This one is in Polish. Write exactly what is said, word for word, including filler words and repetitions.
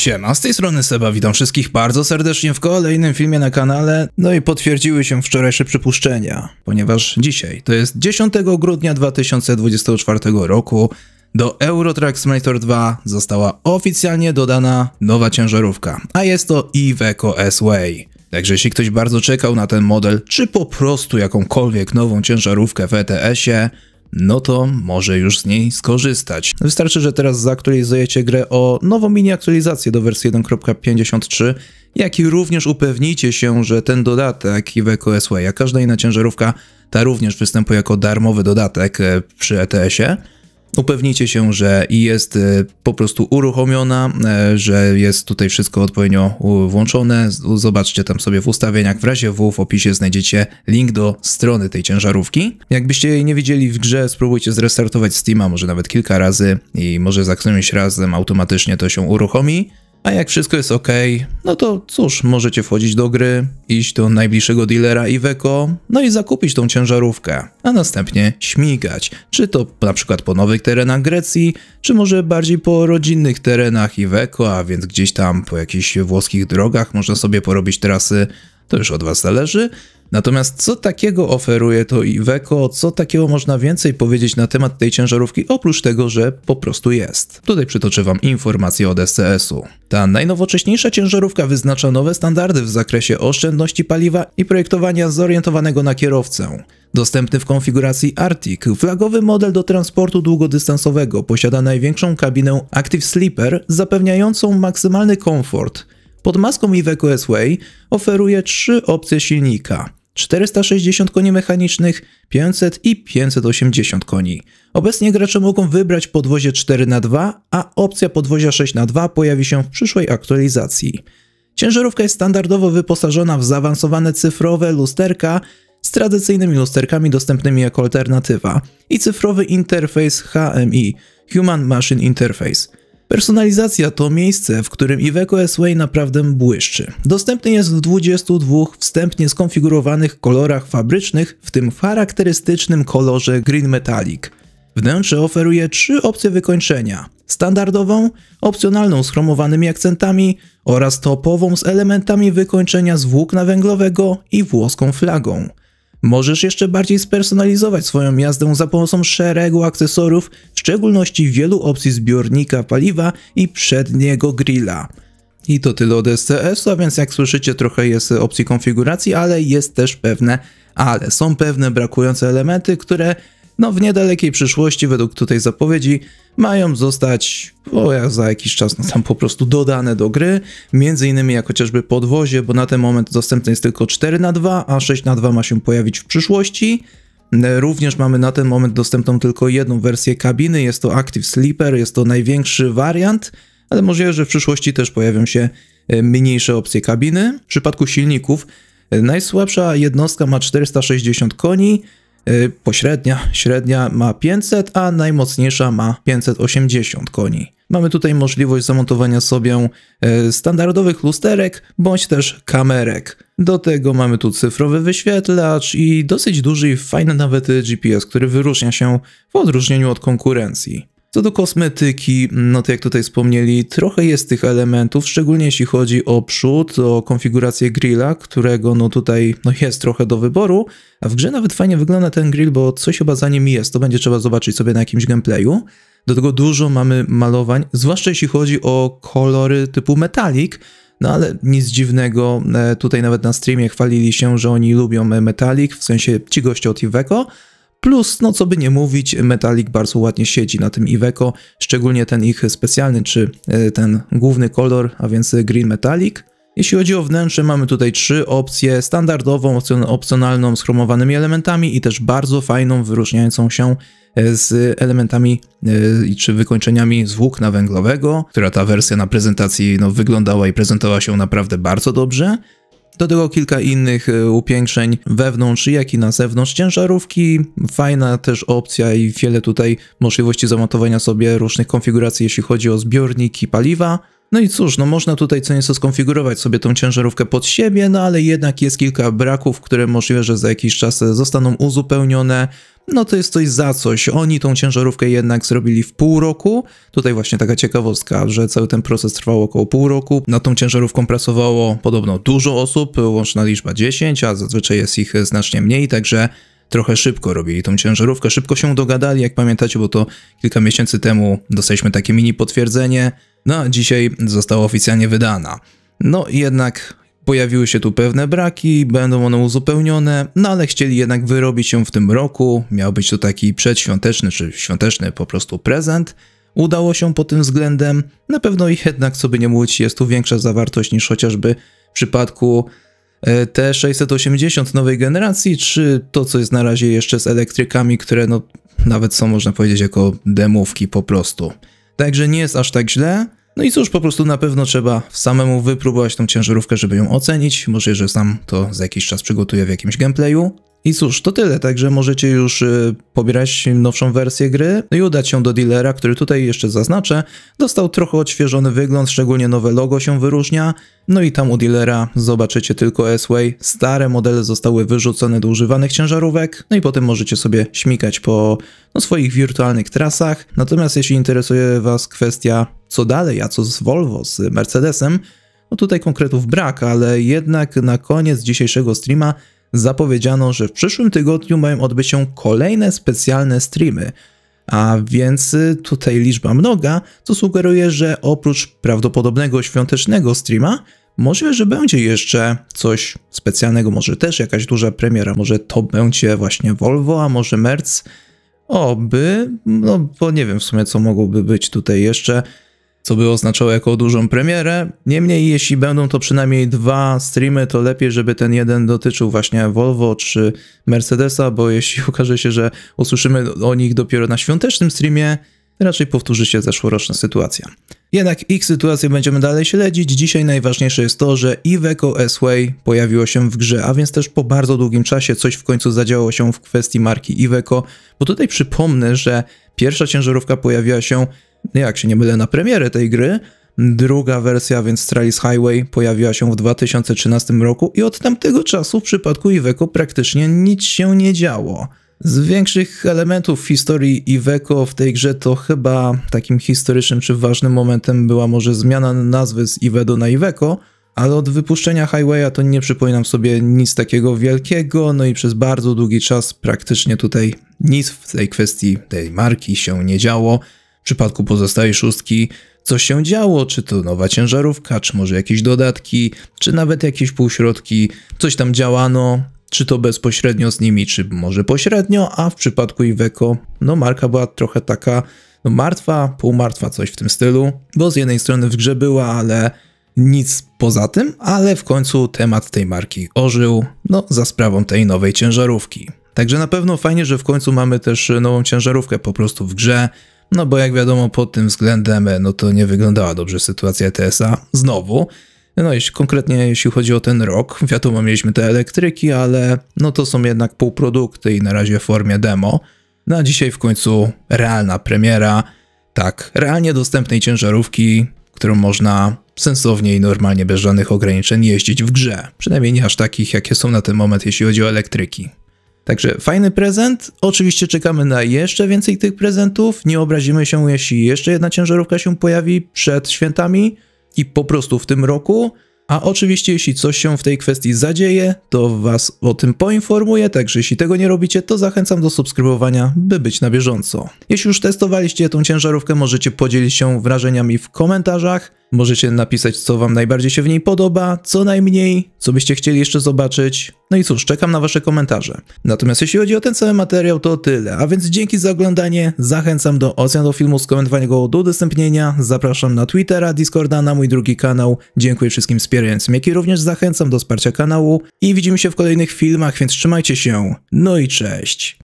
Siema, z tej strony Seba, witam wszystkich bardzo serdecznie w kolejnym filmie na kanale. No i potwierdziły się wczorajsze przypuszczenia, ponieważ dzisiaj, to jest dziesiątego grudnia dwa tysiące dwudziestego czwartego roku, do Euro Truck Simulator dwa została oficjalnie dodana nowa ciężarówka, a jest to Iveco S-Way. Także jeśli ktoś bardzo czekał na ten model, czy po prostu jakąkolwiek nową ciężarówkę w E T S-ie, no to może już z niej skorzystać. Wystarczy, że teraz zaktualizujecie grę o nową mini aktualizację do wersji jeden kropka pięćdziesiąt trzy, jak i również upewnicie się, że ten dodatek Iveco S-Way, jak każda inna ciężarówka, ta również występuje jako darmowy dodatek przy E T S-ie. Upewnijcie się, że jest po prostu uruchomiona, że jest tutaj wszystko odpowiednio włączone. Zobaczcie tam sobie w ustawieniach, w razie W w opisie znajdziecie link do strony tej ciężarówki. Jakbyście jej nie widzieli w grze, spróbujcie zrestartować Steama, może nawet kilka razy i może za którymś razem automatycznie to się uruchomi. A jak wszystko jest ok, no to cóż, możecie wchodzić do gry, iść do najbliższego dealera Iveco, no i zakupić tą ciężarówkę, a następnie śmigać. Czy to na przykład po nowych terenach Grecji, czy może bardziej po rodzinnych terenach Iveco, a więc gdzieś tam po jakichś włoskich drogach można sobie porobić trasy, to już od was zależy. Natomiast co takiego oferuje to Iveco, co takiego można więcej powiedzieć na temat tej ciężarówki, oprócz tego, że po prostu jest. Tutaj przytoczę wam informacje od S C S-u. Ta najnowocześniejsza ciężarówka wyznacza nowe standardy w zakresie oszczędności paliwa i projektowania zorientowanego na kierowcę. Dostępny w konfiguracji Arctic, flagowy model do transportu długodystansowego posiada największą kabinę Active Sleeper zapewniającą maksymalny komfort. Pod maską Iveco S-Way oferuje trzy opcje silnika: czterysta sześćdziesiąt koni mechanicznych, pięćset i pięćset osiemdziesiąt koni. Obecnie gracze mogą wybrać podwozie cztery na dwa, a opcja podwozia sześć na dwa pojawi się w przyszłej aktualizacji. Ciężarówka jest standardowo wyposażona w zaawansowane cyfrowe lusterka z tradycyjnymi lusterkami dostępnymi jako alternatywa i cyfrowy interfejs H M I – Human Machine Interface. Personalizacja to miejsce, w którym Iveco S-Way naprawdę błyszczy. Dostępny jest w dwudziestu dwóch wstępnie skonfigurowanych kolorach fabrycznych, w tym charakterystycznym kolorze Green Metallic. Wnętrze oferuje trzy opcje wykończenia: standardową, opcjonalną z chromowanymi akcentami oraz topową z elementami wykończenia z włókna węglowego i włoską flagą. Możesz jeszcze bardziej spersonalizować swoją jazdę za pomocą szeregu akcesoriów, w szczególności wielu opcji zbiornika paliwa i przedniego grilla. I to tyle od S C S-u, a więc jak słyszycie, trochę jest opcji konfiguracji, ale jest też pewne ale. Są pewne brakujące elementy, które no w niedalekiej przyszłości, według tutaj zapowiedzi, mają zostać o, za jakiś czas no, tam po prostu dodane do gry, między innymi jak chociażby podwozie, bo na ten moment dostępne jest tylko cztery na dwa, a sześć na dwa ma się pojawić w przyszłości. Również mamy na ten moment dostępną tylko jedną wersję kabiny, jest to Active Sleeper, jest to największy wariant, ale możliwe, że w przyszłości też pojawią się mniejsze opcje kabiny. W przypadku silników najsłabsza jednostka ma czterysta sześćdziesiąt koni, pośrednia, średnia ma pięćset, a najmocniejsza ma pięćset osiemdziesiąt koni. Mamy tutaj możliwość zamontowania sobie standardowych lusterek, bądź też kamerek. Do tego mamy tu cyfrowy wyświetlacz i dosyć duży i fajny nawet G P S, który wyróżnia się w odróżnieniu od konkurencji. Co do kosmetyki, no to jak tutaj wspomnieli, trochę jest tych elementów, szczególnie jeśli chodzi o przód, o konfigurację grilla, którego no tutaj no jest trochę do wyboru, a w grze nawet fajnie wygląda ten grill, bo coś chyba za nim jest, to będzie trzeba zobaczyć sobie na jakimś gameplayu. Do tego dużo mamy malowań, zwłaszcza jeśli chodzi o kolory typu metallic, no ale nic dziwnego, tutaj nawet na streamie chwalili się, że oni lubią metallic, w sensie ci goście od Iveco. Plus, no co by nie mówić, Metallic bardzo ładnie siedzi na tym Iveco, szczególnie ten ich specjalny, czy ten główny kolor, a więc Green Metallic. Jeśli chodzi o wnętrze, mamy tutaj trzy opcje: standardową, opcjonalną z chromowanymi elementami i też bardzo fajną, wyróżniającą się z elementami czy wykończeniami z włókna węglowego, która ta wersja na prezentacji no, wyglądała i prezentowała się naprawdę bardzo dobrze. Do tego kilka innych upiększeń wewnątrz, jak i na zewnątrz ciężarówki. Fajna też opcja i wiele tutaj możliwości zamontowania sobie różnych konfiguracji, jeśli chodzi o zbiorniki paliwa. No i cóż, no można tutaj co nieco skonfigurować sobie tą ciężarówkę pod siebie, no ale jednak jest kilka braków, które możliwe, że za jakiś czas zostaną uzupełnione. No to jest coś za coś. Oni tą ciężarówkę jednak zrobili w pół roku. Tutaj właśnie taka ciekawostka, że cały ten proces trwał około pół roku. Nad tą ciężarówką pracowało podobno dużo osób, łączna liczba dziesięć, a zazwyczaj jest ich znacznie mniej, także trochę szybko robili tą ciężarówkę, szybko się dogadali, jak pamiętacie, bo to kilka miesięcy temu dostaliśmy takie mini potwierdzenie, no a dzisiaj została oficjalnie wydana. No jednak pojawiły się tu pewne braki, będą one uzupełnione, no ale chcieli jednak wyrobić ją w tym roku, miał być to taki przedświąteczny czy świąteczny po prostu prezent. Udało się pod tym względem, na pewno i jednak, co by nie mówić, jest tu większa zawartość niż chociażby w przypadku T sześćset osiemdziesiąt nowej generacji, czy to, co jest na razie jeszcze z elektrykami, które no nawet są, można powiedzieć, jako demówki po prostu. Także nie jest aż tak źle. No i cóż, po prostu na pewno trzeba samemu wypróbować tą ciężarówkę, żeby ją ocenić. Może, że sam to za jakiś czas przygotuję w jakimś gameplayu. I cóż, to tyle, także możecie już y, pobierać nowszą wersję gry, no i udać się do dealera, który tutaj jeszcze zaznaczę, dostał trochę odświeżony wygląd, szczególnie nowe logo się wyróżnia, no i tam u dealera zobaczycie tylko S-Way, stare modele zostały wyrzucone do używanych ciężarówek, no i potem możecie sobie śmigać po no, swoich wirtualnych trasach, natomiast jeśli interesuje was kwestia co dalej, a co z Volvo, z Mercedesem, no tutaj konkretów brak, ale jednak na koniec dzisiejszego streama zapowiedziano, że w przyszłym tygodniu mają odbyć się kolejne specjalne streamy, a więc tutaj liczba mnoga, co sugeruje, że oprócz prawdopodobnego świątecznego streama, możliwe, że będzie jeszcze coś specjalnego, może też jakaś duża premiera, może to będzie właśnie Volvo, a może Merc, oby, no bo nie wiem w sumie co mogłoby być tutaj jeszcze, co by oznaczało jako dużą premierę. Niemniej, jeśli będą to przynajmniej dwa streamy, to lepiej, żeby ten jeden dotyczył właśnie Volvo czy Mercedesa, bo jeśli okaże się, że usłyszymy o nich dopiero na świątecznym streamie, raczej powtórzy się zeszłoroczna sytuacja. Jednak ich sytuację będziemy dalej śledzić. Dzisiaj najważniejsze jest to, że Iveco S-Way pojawiło się w grze, a więc też po bardzo długim czasie coś w końcu zadziało się w kwestii marki Iveco, bo tutaj przypomnę, że pierwsza ciężarówka pojawiła się, jak się nie mylę, na premierę tej gry. Druga wersja, więc Stralis Highway, pojawiła się w dwa tysiące trzynastym roku i od tamtego czasu w przypadku Iveco praktycznie nic się nie działo. Z większych elementów w historii Iveco w tej grze to chyba takim historycznym czy ważnym momentem była może zmiana nazwy z Iveco na Iveco, ale od wypuszczenia Highwaya to nie przypominam sobie nic takiego wielkiego, no i przez bardzo długi czas praktycznie tutaj nic w tej kwestii tej marki się nie działo. W przypadku pozostałej szóstki coś się działo, czy to nowa ciężarówka, czy może jakieś dodatki, czy nawet jakieś półśrodki, coś tam działano, czy to bezpośrednio z nimi, czy może pośrednio, a w przypadku Iveco, no marka była trochę taka no martwa, półmartwa, coś w tym stylu, bo z jednej strony w grze była, ale nic poza tym, ale w końcu temat tej marki ożył, no za sprawą tej nowej ciężarówki. Także na pewno fajnie, że w końcu mamy też nową ciężarówkę po prostu w grze, no bo jak wiadomo pod tym względem, no to nie wyglądała dobrze sytuacja E T S-a, znowu. No jeśli, konkretnie jeśli chodzi o ten rok, wiadomo mieliśmy te elektryki, ale no to są jednak półprodukty i na razie w formie demo. No a dzisiaj w końcu realna premiera, tak, realnie dostępnej ciężarówki, którą można sensownie i normalnie bez żadnych ograniczeń jeździć w grze. Przynajmniej nie aż takich, jakie są na ten moment, jeśli chodzi o elektryki. Także fajny prezent, oczywiście czekamy na jeszcze więcej tych prezentów, nie obrazimy się, jeśli jeszcze jedna ciężarówka się pojawi przed świętami i po prostu w tym roku, a oczywiście jeśli coś się w tej kwestii zadzieje, to was o tym poinformuję, także jeśli tego nie robicie, to zachęcam do subskrybowania, by być na bieżąco. Jeśli już testowaliście tą ciężarówkę, możecie podzielić się wrażeniami w komentarzach, możecie napisać, co wam najbardziej się w niej podoba, co najmniej, co byście chcieli jeszcze zobaczyć. No i cóż, czekam na wasze komentarze. Natomiast jeśli chodzi o ten cały materiał, to tyle. A więc dzięki za oglądanie, zachęcam do ocen do filmu, skomentowania go, do udostępnienia, zapraszam na Twittera, Discorda, na mój drugi kanał. Dziękuję wszystkim wspierającym, jak i również zachęcam do wsparcia kanału i widzimy się w kolejnych filmach, więc trzymajcie się. No i cześć!